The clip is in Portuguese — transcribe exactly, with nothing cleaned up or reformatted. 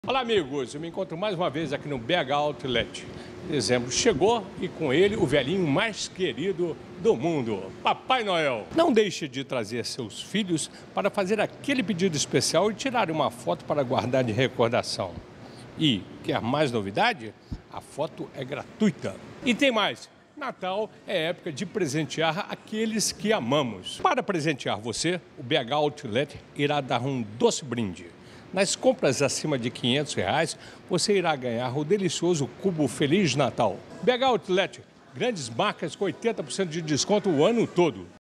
Olá, amigos. Eu me encontro mais uma vez aqui no B H Outlet. Dezembro chegou e com ele o velhinho mais querido do mundo, Papai Noel. Não deixe de trazer seus filhos para fazer aquele pedido especial e tirar uma foto para guardar de recordação. E quer mais novidade? A foto é gratuita. E tem mais. Natal é época de presentear aqueles que amamos. Para presentear você, o B H Outlet irá dar um doce brinde. Nas compras acima de quinhentos reais, você irá ganhar o delicioso cubo Feliz Natal. B H Outlet, grandes marcas com oitenta por cento de desconto o ano todo.